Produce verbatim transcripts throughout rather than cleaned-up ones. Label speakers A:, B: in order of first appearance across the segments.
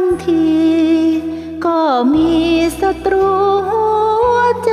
A: ทีก็มีศัตรูหัวใจ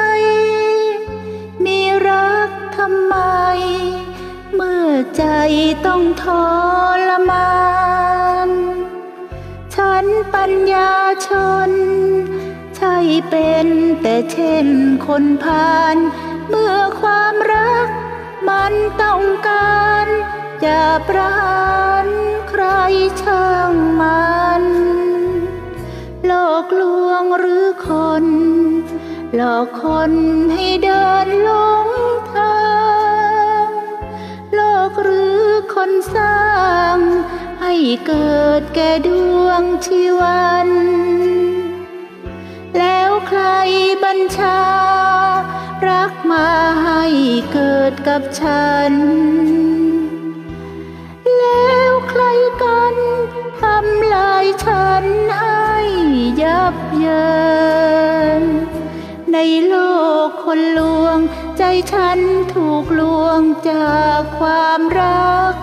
A: มีรักทำไมเมื่อใจต้องทรมานฉันปัญญาชนใช่เป็นแต่เช่นคนพาลเมื่อความรักมันต้องการอย่าประหารใครช่างมันหลอกลวงหรือคนหลอกคนให้เดินหลงทางหลอกหรือคนสร้างให้เกิดแก่ดวงชีวันแล้วใครบัญชารักมาให้เกิดกับฉันแล้วใครกันทำลายฉันให้ยับเยินในโลกคนลวงใจฉันถูกลวงจากความรัก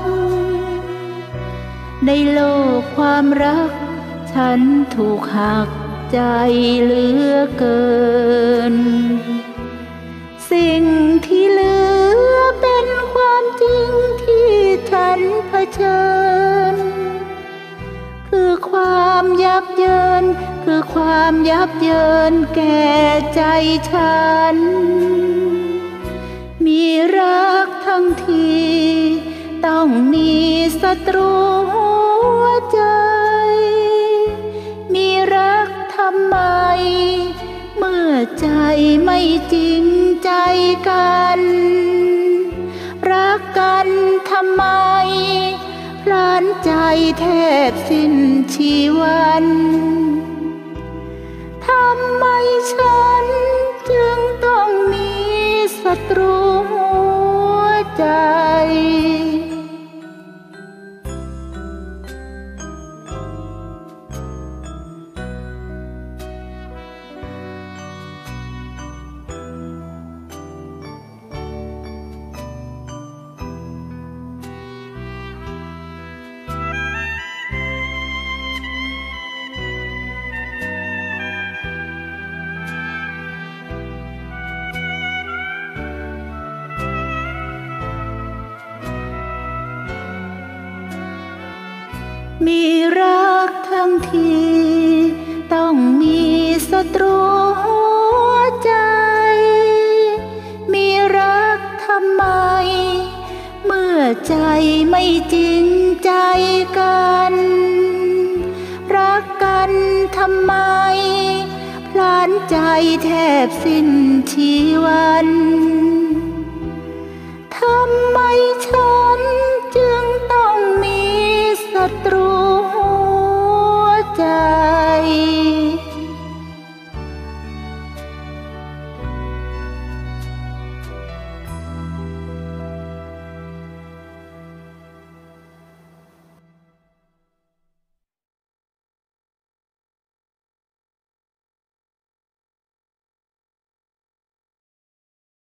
A: ในโลกความรักฉันถูกหักใจเหลือเกินสิ่งที่เหลือเป็นความจริงที่ฉันเผชิญคือความยับเยินคือความยับเยินแก่ใจฉันมีรักทั้งทีต้องมีศัตรูหัวใจมีรักทำไมเมื่อใจไม่จริงใจกันรักกันทำไมพลานใจแทบสิ้นชีวันทำไมฉันจึงต้องมีศัตรูหัวใจมีรักทั้งทีต้องมีศัตรูหัวใจมีรักทำไมเมื่อใจไม่จริงใจกันรักกันทำไมพลานใจแทบสิ้นชีวันทำไมฉันจึงต้องมีศัตรู